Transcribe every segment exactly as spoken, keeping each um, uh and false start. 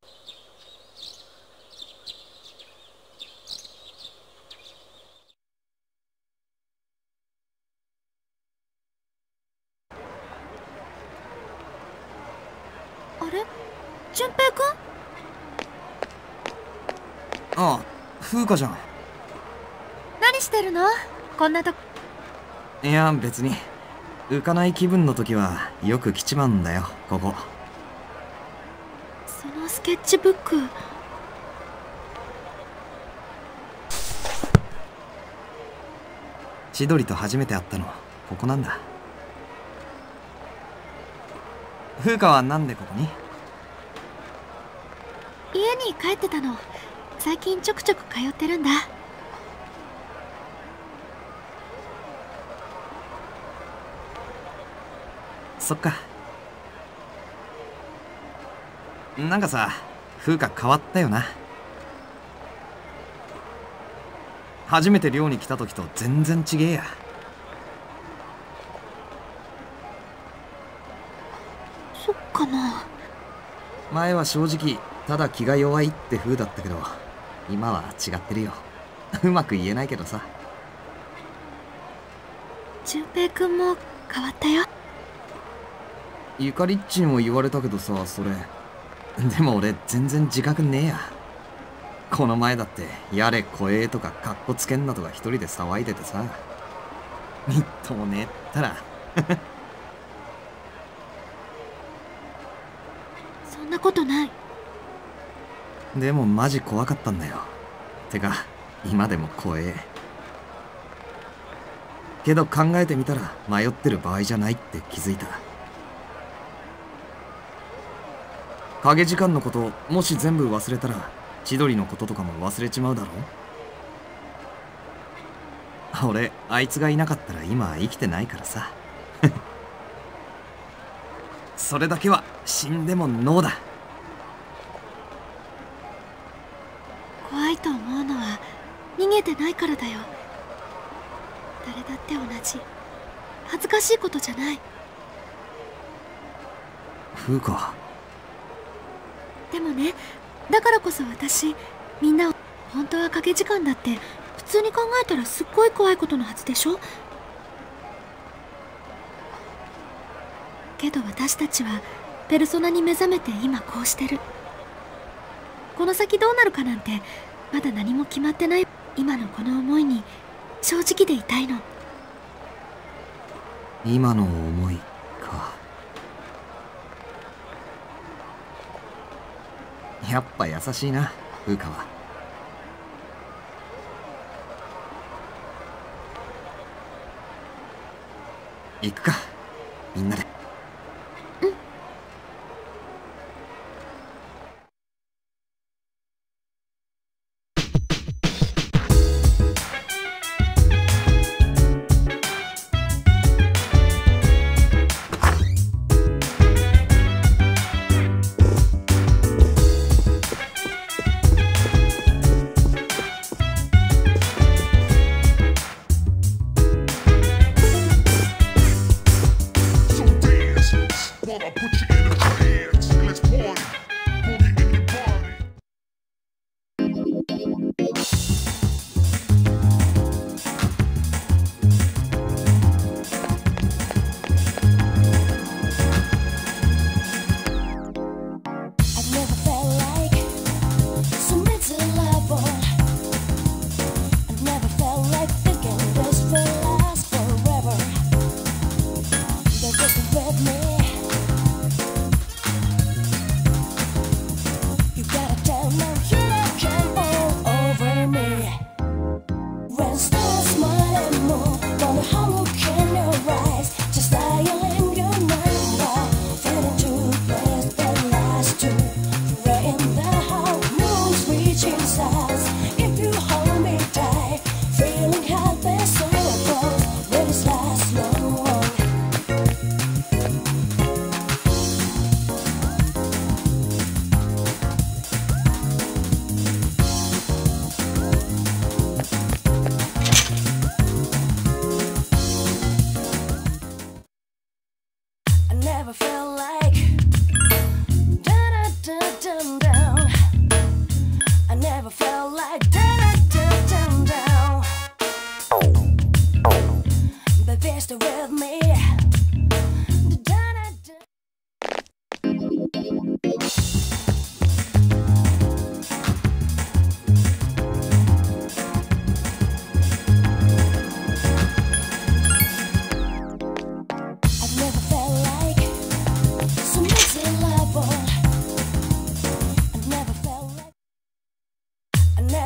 あれ、淳平くん？ ああ、風花じゃん。 何してるの？こんなとこ。 いや別に浮かない気分の時はよく来ちまうんだよ、ここ。 そのスケッチブック、 千鳥と初めて会ったのここなんだ。風花はなんでここに？ 家に帰ってたの。最近ちょくちょく通ってるんだ。 そっか。なんかさ、風花変わったよな。初めて寮に来た時と全然違えや。 そっかな。 前は正直ただ気が弱いって風だったけど、今は違ってるよ。うまく言えないけどさ。 淳平くんも変わったよ。 ゆかりっちにも言われたけどさ、それでも俺全然自覚ねえや。この前だってやれ怖えとかカッコつけんなとか一人で騒いでてさ、みっともねえったらそんなことない。 でもマジ怖かったんだよ。てか今でも怖え。けど考えてみたら迷ってる場合じゃないって気づいた。影時間のこともし全部忘れたら千鳥のこととかも忘れちまうだろ。俺あいつがいなかったら今生きてないからさそれだけは死んでもノーだ。 怖いと思うのは逃げてないからだよ。誰だって同じ。恥ずかしいことじゃない。 風花。 でもね、だからこそ私、みんなを本当は掛け時間だって普通に考えたらすっごい怖いことのはずでしょ。けど私たちはペルソナに目覚めて今こうしてる。この先どうなるかなんてまだ何も決まってない。今のこの思いに正直でいたいの。 今の思いか。やっぱ優しいな風花は。行くかみんなで。 somethink.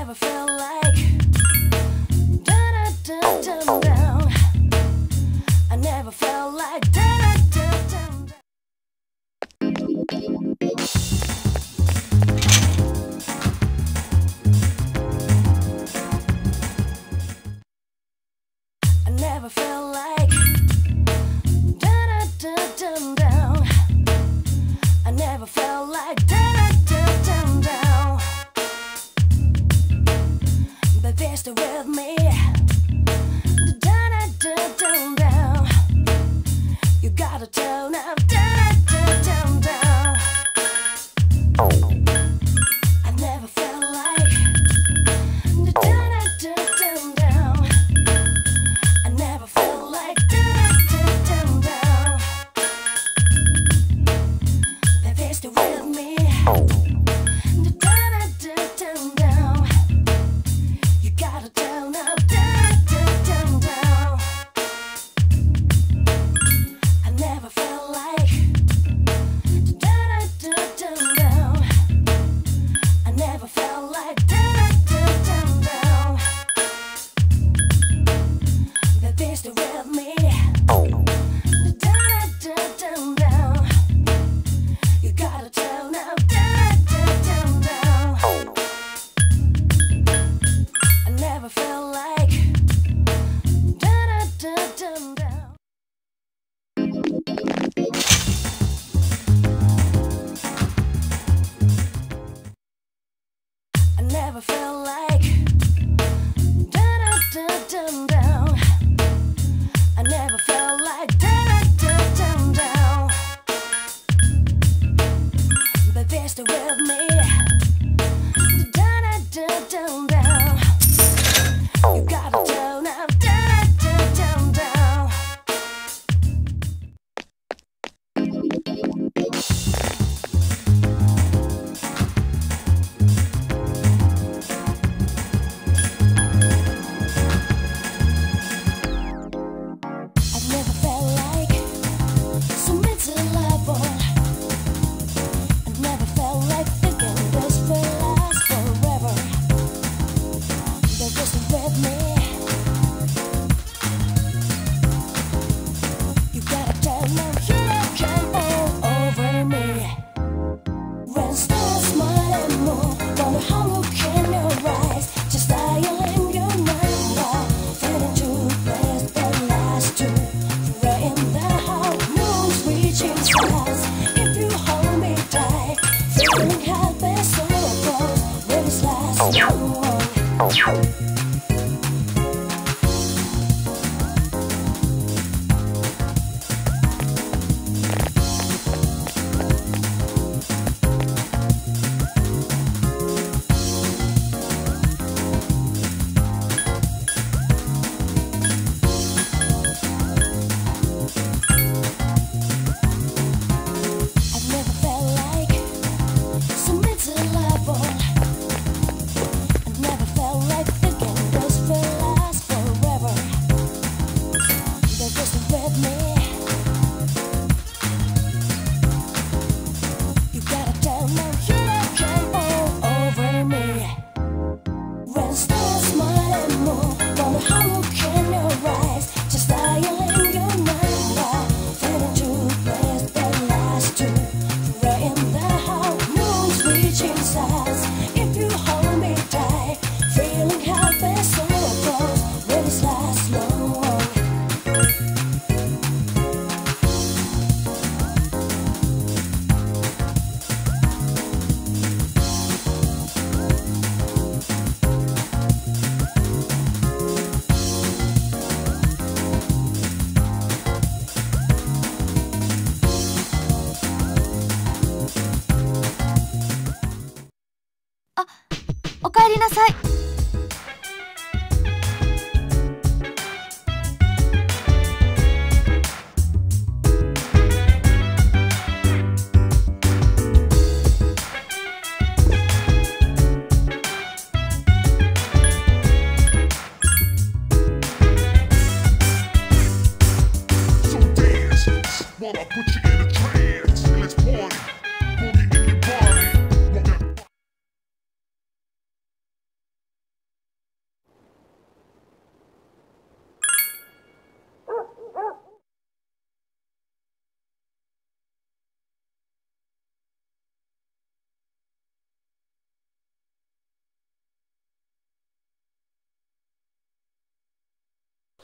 never felt like da da da da down. I never felt like da da da da. I never felt like da da da da down. I never felt like da da da da down. But they're still with me. Da da da da down. You gotta turn up da da da da down. I never felt like da da da da down. I never felt like da da da da down. But they're still with me. Da da da da down. You gotta turn up da da da down. I never felt like da da da da down. I never felt like da da da down. But they're still with me. Da da da down. You gotta turn up da da da down. I never felt like da da da da down. I never felt like da da da da down. I never felt like da da da da down. But they're still with me. Da da da da down. You gotta turn up da da da down. I've never felt like so miserable. I've never felt like thinking this will last forever. They're just with me. You gotta turn on, you come all over me. When stars smile and move, wonder how look in your eyes. Just dial in your mind while feeling too blessed that last two. Right in the heart, moon's reaching stars. If you hold me tight, feeling happy, so close, will this last long? I've never felt like so miserable. I've never felt like thinking this will last forever. They're just with me. You gotta tell me you come all over me. When stars smile and move, wonder how look in your eyes. Just dial in your mind while feeling too blessed that last two. Right in the heart, moon's reaching stars. If you hold me tight, feeling happy, so close, will this last long? あ、おかえりなさい。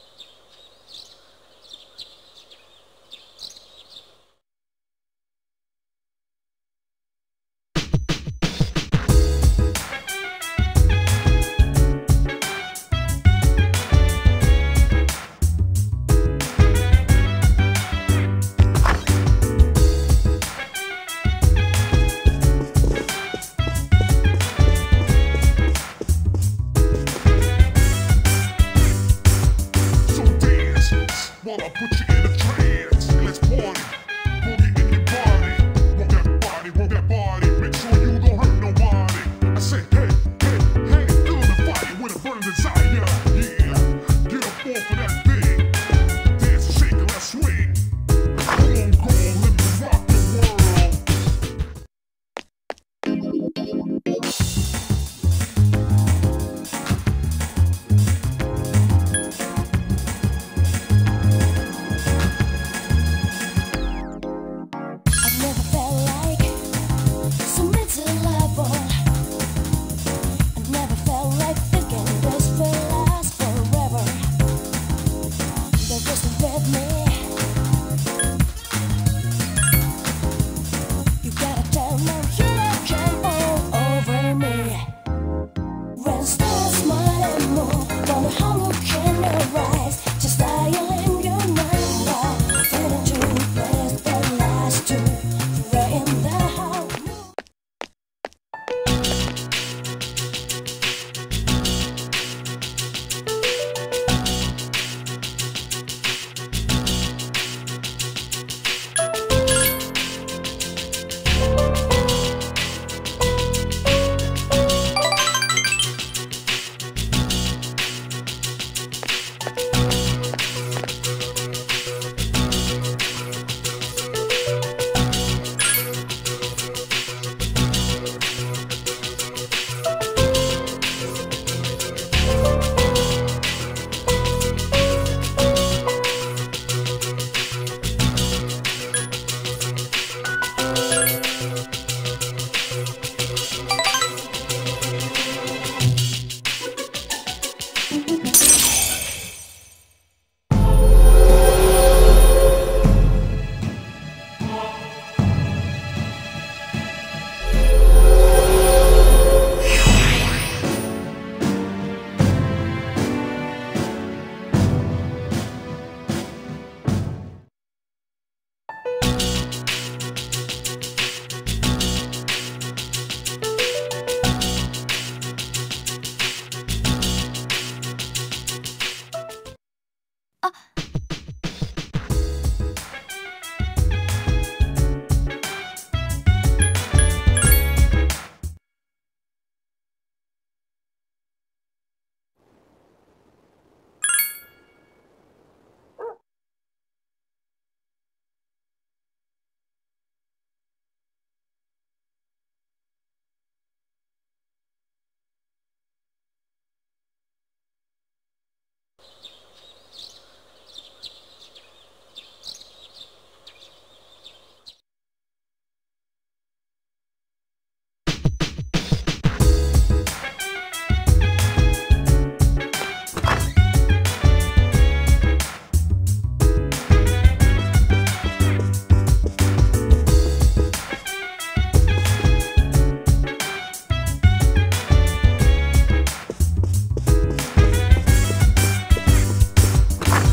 We'll be right back.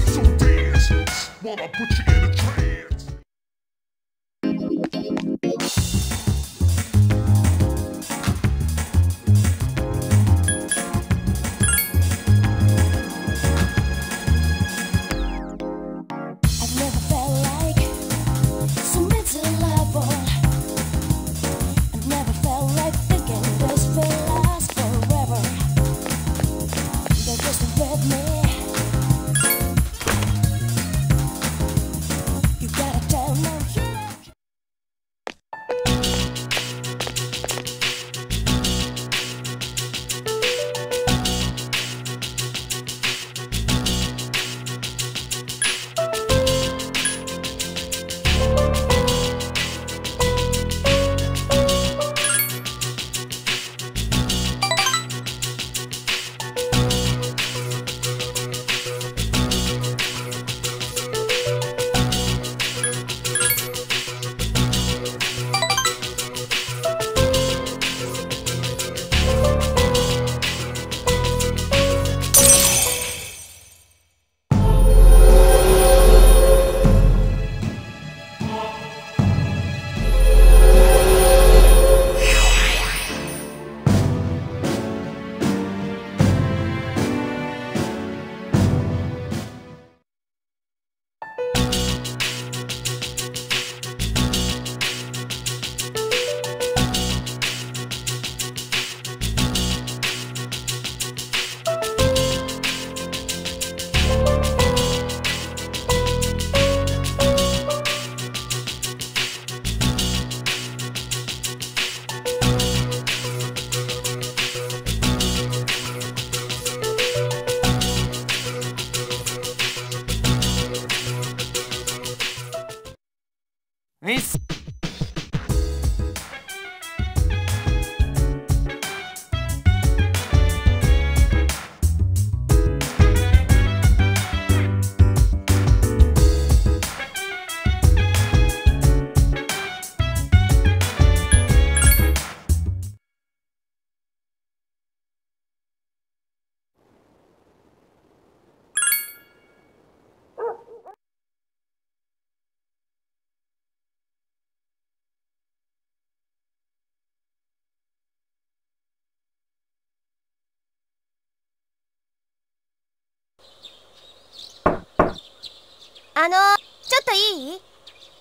あのちょっといい？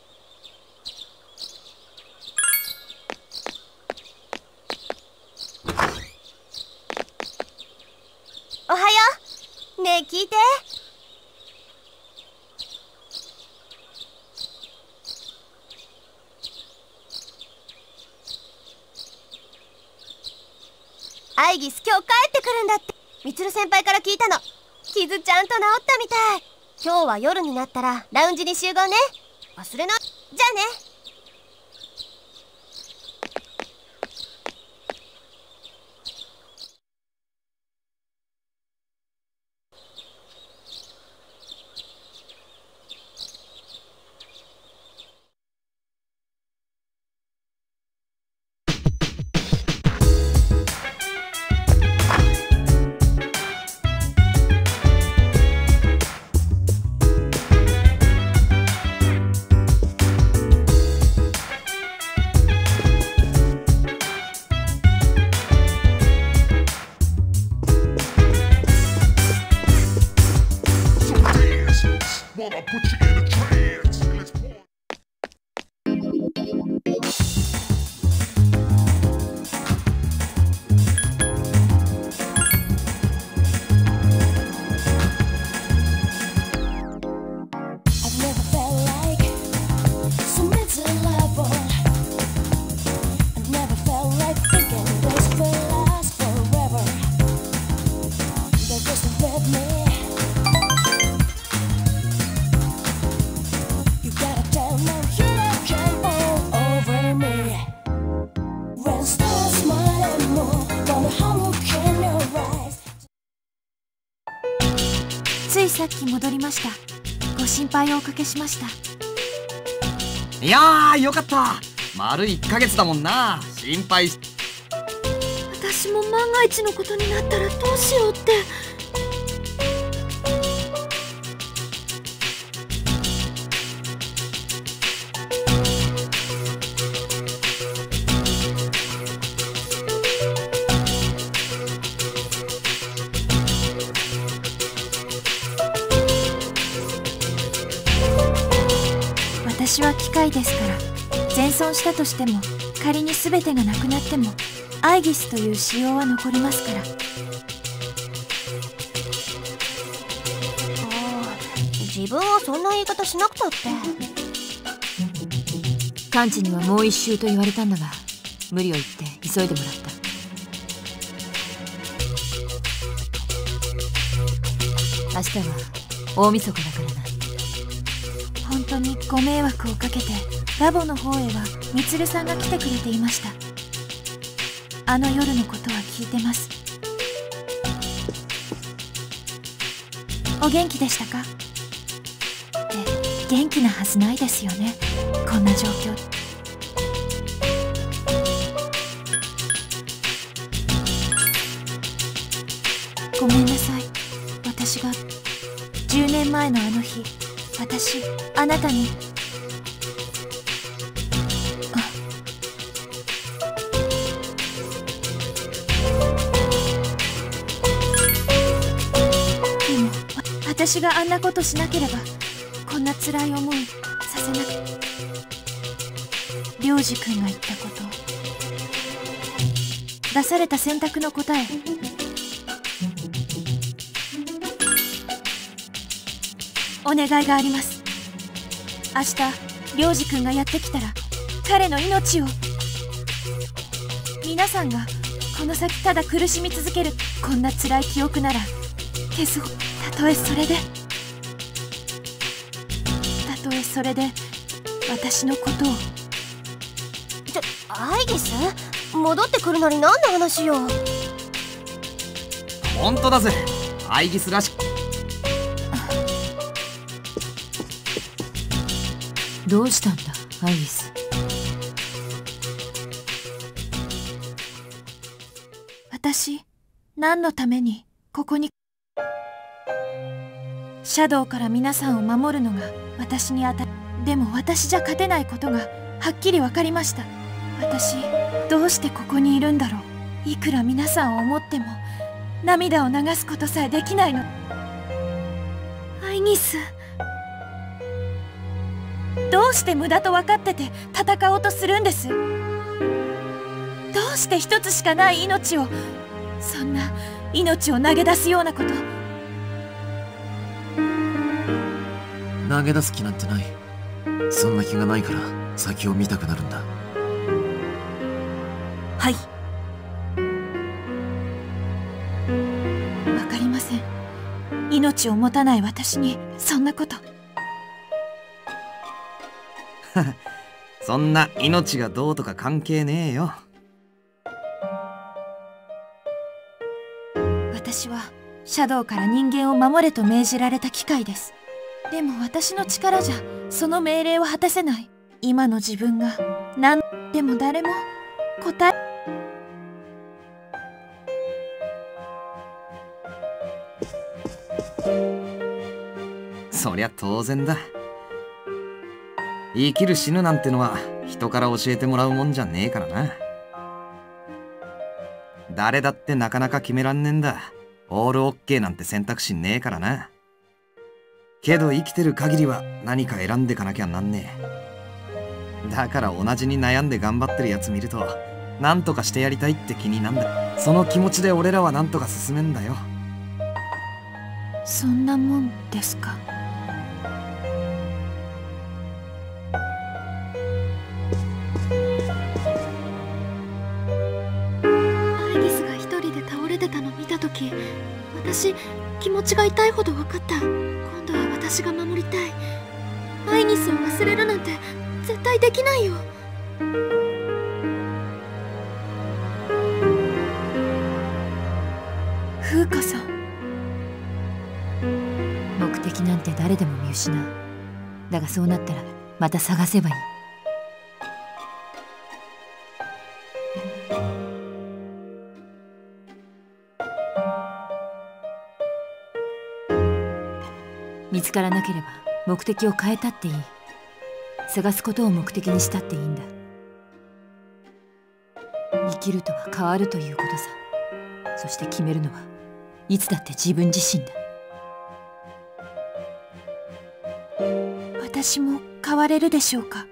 おはよう。ねえ聞いて。アイギス今日帰ってくるんだって。みつる先輩から聞いたの。傷ちゃんと治ったみたい。今日は夜になったらラウンジに集合ね。忘れない。じゃあね。 Wanna put you in a trance. Let's pour. I've never felt like so miserable. I've never felt like thinking this will last forever. They're just with me. You got a down hurricane all over me. When stars smile and more, wonder how can you rise? ついさっき戻りました。ご心配をおかけしました。 いやーよかった。丸いっかげつだもんな。心配し私も万が一のことになったらどうしようって。私は機械ですから、全損したとしても仮に全てがなくなってもアイギスという仕様は残りますから。 ああ、自分はそんな言い方しなくたって。 完治にはもう一周と言われたんだが、無理を言って急いでもらった。明日は大晦日だからな。 本当にご迷惑をかけてラボの方へはみつるさんが来てくれていました。あの夜のことは聞いてます。お元気でしたか？って元気なはずないですよね、こんな状況。ごめんなさい。私がじゅうねんまえのあの日、私あなたにでも私があんなことしなければこんな辛い思いさせなくて。良二君が言ったこと、出された選択の答え、お願いがあります。明日良二君がやってきたら彼の命を。皆さんがこの先ただ苦しみ続けるこんな辛い記憶なら消す。たとえそれでたとえそれで私のことを。 ちょ、アイギス戻ってくるのに何の話よ。 本当だぜ、アイギスらしく。 どうしたんだアイギス。 私何のためにここに。シャドウから皆さんを守るのが私に当たる。でも私じゃ勝てないことがはっきり分かりました。私どうしてここにいるんだろう。いくら皆さんを思っても涙を流すことさえできないの。 イギス。 どうして無駄と分かってて戦おうとするんです？どうして一つしかない命を、そんな命を投げ出すようなこと。 投げ出す気なんてない。そんな気がないから先を見たくなるんだ。 はい。わかりません。命を持たない私にそんなこと。 そんな命がどうとか関係ねえよ。 私はシャドウから人間を守れと命じられた機械です。でも私の力じゃその命令を果たせない。今の自分が何でも誰も答え。 そりゃ当然だ。生きる死ぬなんてのは人から教えてもらうもんじゃねえからな。誰だってなかなか決めらんねえんだ。オールオッケーなんて選択肢ねえからな。けど生きてる限りは何か選んでかなきゃなんねえ。だから同じに悩んで頑張ってるやつ見ると、なんとかしてやりたいって気になんだ。その気持ちで俺らはなんとか進めんだよ。 そんなもんですか。 アイギスが一人で倒れてたの見た時、私気持ちが痛いほど分かった。今度は私が守りたい。アイギスを忘れるなんて絶対できないよ。 風花さん。 目的なんて誰でも見失う。だがそうなったらまた探せばいい。見つからなければ目的を変えたっていい。探すことを目的にしたっていいんだ。生きるとは変わるということさ。そして決めるのはいつだって自分自身だ。 私も変われるでしょうか。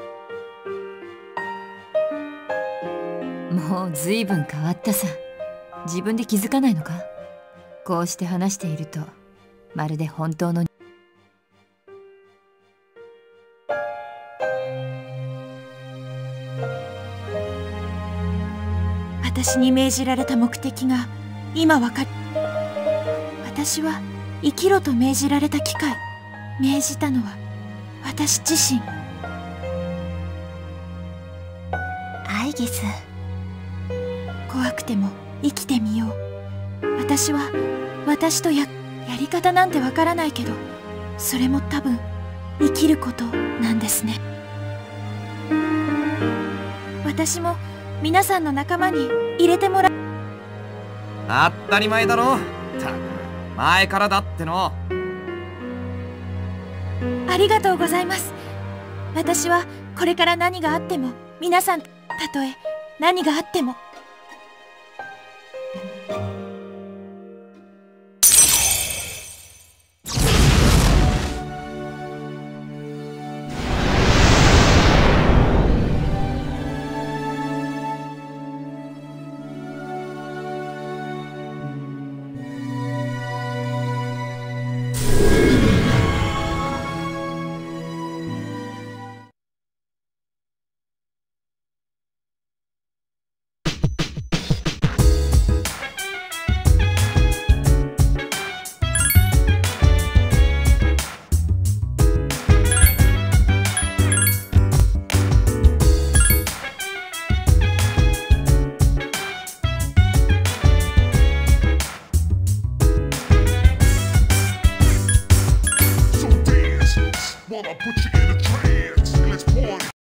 もうずいぶん変わったさ。自分で気づかないのか。こうして話しているとまるで本当の。 私に命じられた目的が今わかる。私は生きろと命じられた機械。命じたのは私自身。 アイギス、 怖くても生きてみよう。私は私とややり方なんてわからないけど、それも多分生きることなんですね。私も皆さんの仲間に入れてもらう。 当たり前だろ。たく前からだっての。 ありがとうございます。私はこれから何があっても皆さん、たとえ何があっても